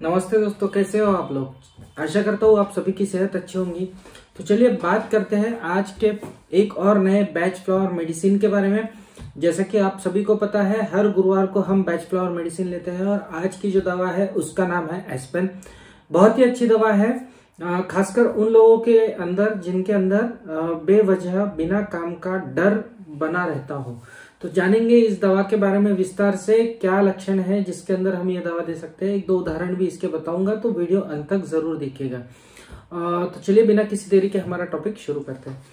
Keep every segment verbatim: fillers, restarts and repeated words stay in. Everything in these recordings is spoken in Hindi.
नमस्ते दोस्तों, कैसे हो आप लोग। आशा करता हूँ आप सभी की सेहत अच्छी होंगी। तो चलिए बात करते हैं आज के एक और नए बैच फ्लावर मेडिसिन के बारे में। जैसा कि आप सभी को पता है, हर गुरुवार को हम बैच फ्लावर मेडिसिन लेते हैं और आज की जो दवा है उसका नाम है एस्पेन। बहुत ही अच्छी दवा है, खासकर उन लोगों के अंदर जिनके अंदर बेवजह बिना काम का डर बना रहता हो। तो जानेंगे इस दवा के बारे में विस्तार से, क्या लक्षण है जिसके अंदर हम ये दवा दे सकते हैं। एक दो उदाहरण भी इसके बताऊंगा, तो वीडियो अंत तक जरूर देखिएगा। तो चलिए बिना किसी देरी के हमारा टॉपिक शुरू करते हैं।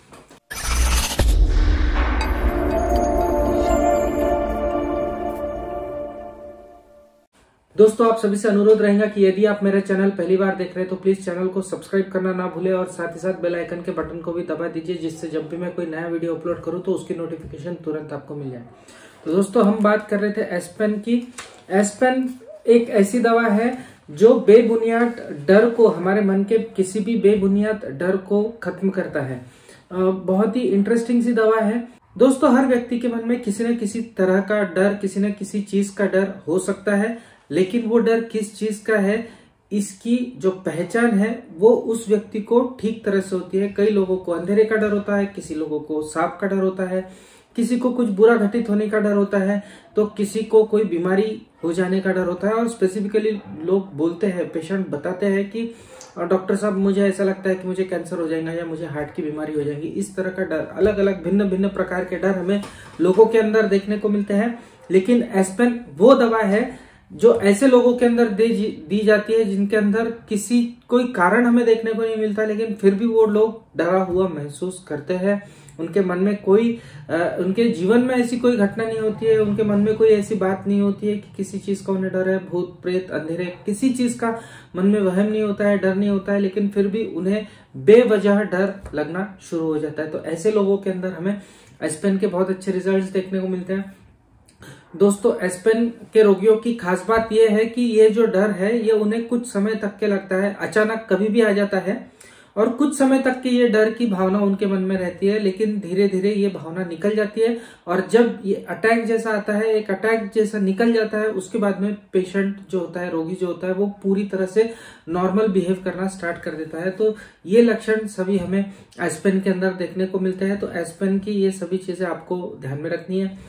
दोस्तों, आप सभी से अनुरोध रहेगा कि यदि आप मेरा चैनल पहली बार देख रहे हैं तो प्लीज चैनल को सब्सक्राइब करना ना भूलें और साथ ही साथ बेल आइकन के बटन को भी दबा दीजिए, जिससे जब भी मैं कोई नया वीडियो अपलोड करूं तो उसकी नोटिफिकेशन तुरंत आपको मिल जाए। तो दोस्तों, हम बात कर रहे थे एस्पेन की। एस्पेन एक ऐसी दवा है जो बेबुनियाद डर को, हमारे मन के किसी भी बेबुनियाद डर को खत्म करता है। बहुत ही इंटरेस्टिंग सी दवा है दोस्तों। हर व्यक्ति के मन में किसी न किसी तरह का डर, किसी न किसी चीज का डर हो सकता है, लेकिन वो डर किस चीज का है, इसकी जो पहचान है वो उस व्यक्ति को ठीक तरह से होती है। कई लोगों को अंधेरे का डर होता है, किसी लोगों को सांप का डर होता है, किसी को कुछ बुरा घटित होने का डर होता है, तो किसी को कोई बीमारी हो जाने का डर होता है। और स्पेसिफिकली लोग बोलते हैं, पेशेंट बताते हैं कि डॉक्टर साहब मुझे ऐसा लगता है कि मुझे कैंसर हो जाएगा या मुझे हार्ट की बीमारी हो जाएगी। इस तरह का डर, अलग अलग भिन्न भिन्न प्रकार के डर हमें लोगों के अंदर देखने को मिलते हैं। लेकिन एस्पेन वो दवा है जो ऐसे लोगों के अंदर दे दी जाती है जिनके अंदर किसी कोई कारण हमें देखने को नहीं मिलता, लेकिन फिर भी वो लोग डरा हुआ महसूस करते हैं। उनके मन में कोई आ, उनके जीवन में ऐसी कोई घटना नहीं होती है, उनके मन में कोई ऐसी बात नहीं होती है कि किसी चीज का उन्हें डर है, भूत प्रेत अंधेरे, किसी चीज का मन में वहम नहीं होता है, डर नहीं होता है, लेकिन फिर भी उन्हें बेवजह डर लगना शुरू हो जाता है। तो ऐसे लोगों के अंदर हमें एस्पेन के बहुत अच्छे रिजल्ट देखने को मिलते हैं। दोस्तों, एस्पेन के रोगियों की खास बात यह है कि ये जो डर है ये उन्हें कुछ समय तक के लगता है, अचानक कभी भी आ जाता है और कुछ समय तक की ये डर की भावना उनके मन में रहती है, लेकिन धीरे धीरे ये भावना निकल जाती है। और जब ये अटैक जैसा आता है, एक अटैक जैसा निकल जाता है, उसके बाद में पेशेंट जो होता है, रोगी जो होता है, वो पूरी तरह से नॉर्मल बिहेव करना स्टार्ट कर देता है। तो ये लक्षण सभी हमें एस्पेन के अंदर देखने को मिलते हैं। तो एस्पेन की ये सभी चीजें आपको ध्यान में रखनी है।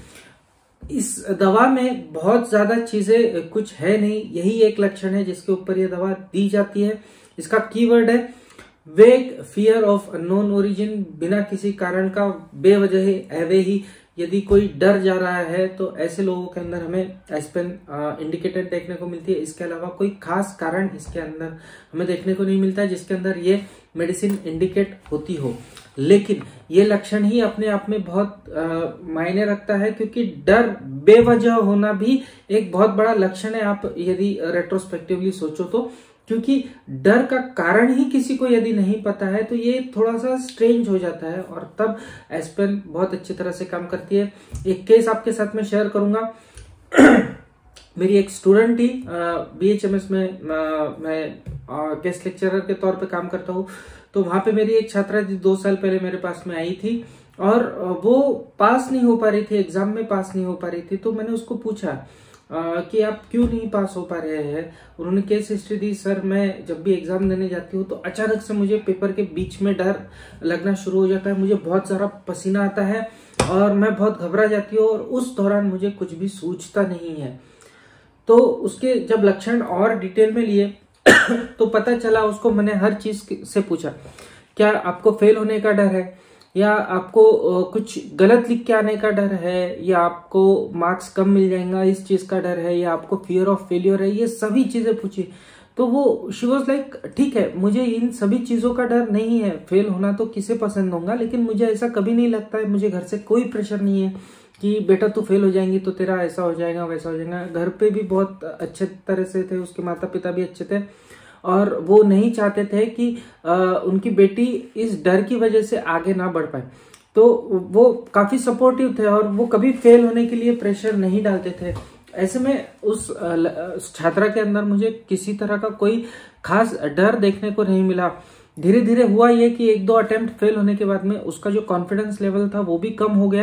इस दवा में बहुत ज्यादा चीजें कुछ है नहीं, यही एक लक्षण है जिसके ऊपर यह दवा दी जाती है। इसका कीवर्ड है वेग फियर ऑफ अननोन ओरिजिन। बिना किसी कारण का बेवजह एवे ही यदि कोई डर जा रहा है तो ऐसे लोगों के अंदर हमें एस्पेन इंडिकेटेड देखने को मिलती है। इसके अलावा कोई खास कारण इसके अंदर हमें देखने को नहीं मिलता है जिसके अंदर ये मेडिसिन इंडिकेट होती हो। लेकिन ये लक्षण ही अपने आप में बहुत मायने रखता है, क्योंकि डर बेवजह होना भी एक बहुत बड़ा लक्षण है, आप यदि रेट्रोस्पेक्टिवली सोचो तो। क्योंकि डर का कारण ही किसी को यदि नहीं पता है तो ये थोड़ा सा स्ट्रेंज हो जाता है, और तब एस्पेन बहुत अच्छी तरह से काम करती है। एक केस आपके साथ में शेयर करूंगा। मेरी एक स्टूडेंट थी, बीएचएमएस में आ, मैं गेस्ट लेक्चरर के तौर पे काम करता हूँ। तो वहां पे मेरी एक छात्रा थी, दो साल पहले मेरे पास में आई थी और वो पास नहीं हो पा रही थी, एग्जाम में पास नहीं हो पा रही थी। तो मैंने उसको पूछा आ, कि आप क्यों नहीं पास हो पा रहे हैं। उन्होंने केस हिस्ट्री दी, सर मैं जब भी एग्जाम देने जाती हूँ तो अचानक से मुझे पेपर के बीच में डर लगना शुरू हो जाता है, मुझे बहुत सारा पसीना आता है और मैं बहुत घबरा जाती हूँ और उस दौरान मुझे कुछ भी सूझता नहीं है। तो उसके जब लक्षण और डिटेल में लिए तो पता चला, उसको मैंने हर चीज से पूछा, क्या आपको फेल होने का डर है, या आपको कुछ गलत लिख के आने का डर है, या आपको मार्क्स कम मिल जाएगा इस चीज का डर है, या आपको फियर ऑफ फेलियर है। ये सभी चीजें पूछी तो वो शी वॉज लाइक, ठीक है मुझे इन सभी चीजों का डर नहीं है, फेल होना तो किसे पसंद होगा, लेकिन मुझे ऐसा कभी नहीं लगता है, मुझे घर से कोई प्रेशर नहीं है कि बेटा तू फेल हो जाएंगी तो तेरा ऐसा हो जाएगा वैसा हो जाएगा। घर पे भी बहुत अच्छे तरह से थे, उसके माता पिता भी अच्छे थे और वो नहीं चाहते थे कि आ, उनकी बेटी इस डर की वजह से आगे ना बढ़ पाए। तो वो काफी सपोर्टिव थे और वो कभी फेल होने के लिए प्रेशर नहीं डालते थे। ऐसे में उस छात्रा के अंदर मुझे किसी तरह का कोई खास डर देखने को नहीं मिला। धीरे धीरे हुआ ये कि एक दो अटेम्प्ट फेल होने के बाद में उसका जो कॉन्फिडेंस लेवल था वो भी कम हो गया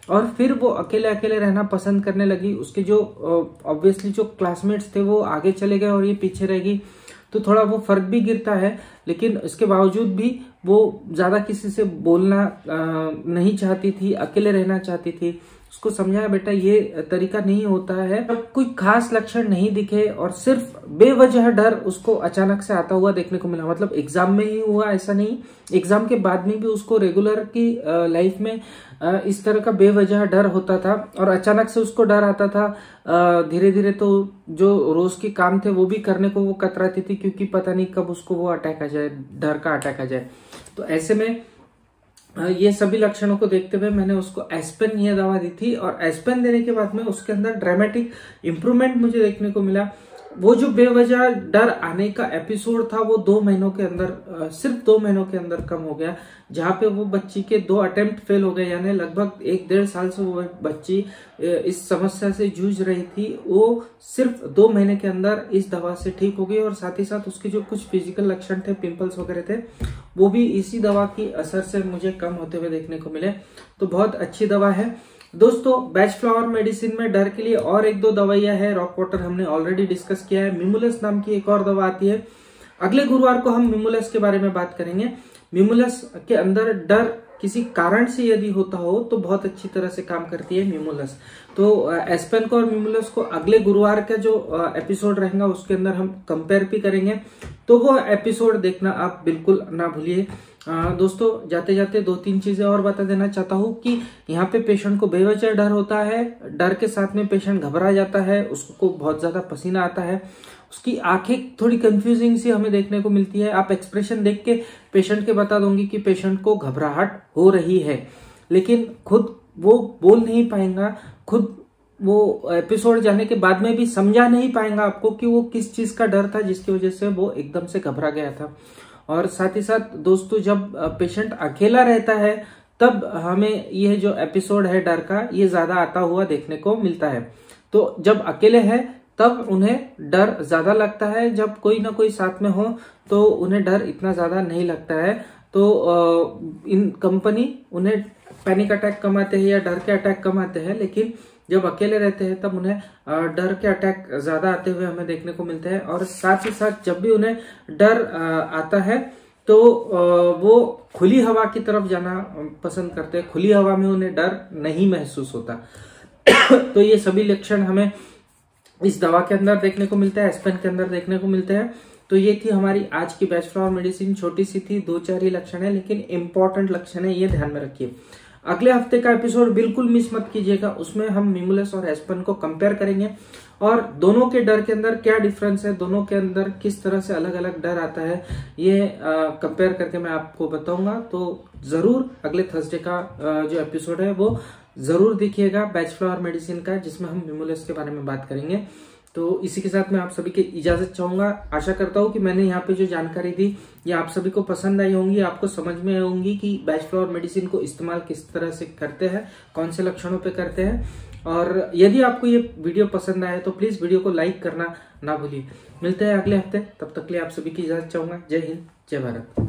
और फिर वो अकेले अकेले रहना पसंद करने लगी। उसके जो ऑब्वियसली जो क्लासमेट्स थे वो आगे चले गए और ये पीछे रह गई, तो थोड़ा वो फर्क भी गिरता है। लेकिन इसके बावजूद भी वो ज्यादा किसी से बोलना नहीं चाहती थी, अकेले रहना चाहती थी। उसको समझाया बेटा ये तरीका नहीं होता है। जब कोई खास लक्षण नहीं दिखे और सिर्फ बेवजह डर उसको अचानक से आता हुआ देखने को मिला, मतलब एग्जाम में ही हुआ ऐसा नहीं, एग्जाम के बाद में भी उसको रेगुलर की लाइफ में इस तरह का बेवजह डर होता था और अचानक से उसको डर आता था। धीरे धीरे तो जो रोज के काम थे वो भी करने को वो कतराती थी, क्योंकि पता नहीं कब उसको वो अटैक आ जाए, डर का अटैक आ जाए। तो ऐसे में ये सभी लक्षणों को देखते हुए मैंने उसको एस्पेन ये दवा दी थी, और एस्पेन देने के बाद में उसके अंदर ड्रामेटिक इंप्रूवमेंट मुझे देखने को मिला। वो जो बेवजह डर आने का एपिसोड था वो दो महीनों के अंदर, सिर्फ दो महीनों के अंदर कम हो गया। जहां पे वो बच्ची के दो अटेम्प्ट फेल हो गए, यानी लगभग एक डेढ़ साल से वो बच्ची इस समस्या से जूझ रही थी, वो सिर्फ दो महीने के अंदर इस दवा से ठीक हो गई। और साथ ही साथ उसके जो कुछ फिजिकल लक्षण थे, पिंपल्स वगैरह थे, वो भी इसी दवा की असर से मुझे कम होते हुए देखने को मिले। तो बहुत अच्छी दवा है दोस्तों। बैच फ्लावर मेडिसिन में डर के लिए और एक दो दवाइयां है। रॉक वाटर हमने ऑलरेडी डिस्कस किया है। मिमुलस नाम की एक और दवा आती है। अगले गुरुवार को हम मिमुलस के बारे में बात करेंगे। मिमुलस के अंदर डर किसी कारण से यदि होता हो तो बहुत अच्छी तरह से काम करती है मिमुलस। तो एस्पेन को और मिमुलस को अगले गुरुवार का जो एपिसोड रहेगा उसके अंदर हम कंपेयर भी करेंगे, तो वो एपिसोड देखना आप बिल्कुल ना भूलिए। दोस्तों जाते जाते दो तीन चीजें और बता देना चाहता हूँ कि यहाँ पे पेशेंट को बेवजह डर होता है, डर के साथ में पेशेंट घबरा जाता है, उसको बहुत ज्यादा पसीना आता है, उसकी आंखें थोड़ी कंफ्यूजिंग सी हमें देखने को मिलती है। आप एक्सप्रेशन देख के पेशेंट के बता दूंगी कि पेशेंट को घबराहट हो रही है, लेकिन खुद वो बोल नहीं पाएगा, खुद वो एपिसोड जाने के बाद में भी समझा नहीं पाएगा आपको कि वो किस चीज का डर था जिसकी वजह से वो एकदम से घबरा गया था। और साथ ही साथ दोस्तों जब पेशेंट अकेला रहता है तब हमें यह जो एपिसोड है डर का ये ज्यादा आता हुआ देखने को मिलता है। तो जब अकेले है तब उन्हें डर ज्यादा लगता है, जब कोई ना कोई साथ में हो तो उन्हें डर इतना ज्यादा नहीं लगता है। तो इन कंपनी उन्हें पैनिक अटैक कम आते हैं या डर के अटैक कम आते हैं, लेकिन जब अकेले रहते हैं तब उन्हें डर के अटैक ज्यादा आते हुए हमें देखने को मिलते हैं। और साथ ही साथ जब भी उन्हें डर आता है तो वो खुली हवा की तरफ जाना पसंद करते हैं, खुली हवा में उन्हें डर नहीं महसूस होता। तो ये सभी लक्षण हमें इस दवा के अंदर देखने को मिलता है, एस्पेन के अंदर देखने को मिलते हैं। तो ये थी हमारी आज की बैच फ्लावर मेडिसिन। छोटी सी थी, दो चार ही लक्षण है, लेकिन इंपॉर्टेंट लक्षण है, ये ध्यान में रखिए। अगले हफ्ते का एपिसोड बिल्कुल मिस मत कीजिएगा, उसमें हम मिमुलस और एस्पेन को कंपेयर करेंगे और दोनों के डर के अंदर क्या डिफरेंस है, दोनों के अंदर किस तरह से अलग अलग डर आता है, ये कंपेयर करके मैं आपको बताऊंगा। तो जरूर अगले थर्सडे का आ, जो एपिसोड है वो जरूर देखिएगा बैच फ्लावर मेडिसिन का, जिसमें हम मिमुलस के बारे में बात करेंगे। तो इसी के साथ मैं आप सभी की इजाजत चाहूंगा। आशा करता हूं कि मैंने यहाँ पे जो जानकारी दी ये आप सभी को पसंद आई होंगी, आपको समझ में आई होंगी कि बैच फ्लावर मेडिसिन को इस्तेमाल किस तरह से करते हैं, कौन से लक्षणों पे करते हैं। और यदि आपको ये वीडियो पसंद आए तो प्लीज वीडियो को लाइक करना ना भूलिए। मिलते हैं अगले हफ्ते, तब तक के लिए आप सभी की इजाजत चाहूंगा। जय हिंद, जय भारत।